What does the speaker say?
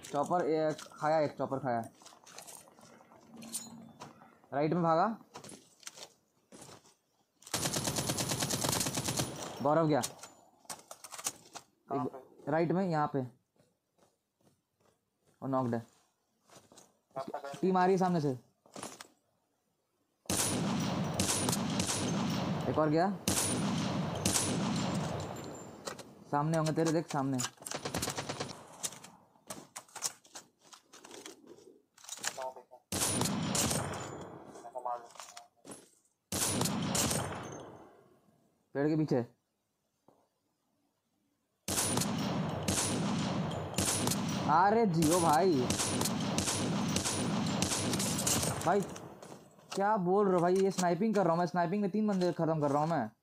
Chopper खाया, एक chopper खाया। राइट में भागा, गौरव गया राइट में, यहाँ पे और नॉक्ड है। टीम आ रही है सामने से, एक और गया। सामने होंगे तेरे, देख सामने। पेड़ के पीछे। अरे जियो भाई, भाई क्या बोल रहे हो भाई, ये स्नाइपिंग कर रहा हूँ मैं, स्नाइपिंग में 3 बंदे खत्म कर रहा हूँ मैं।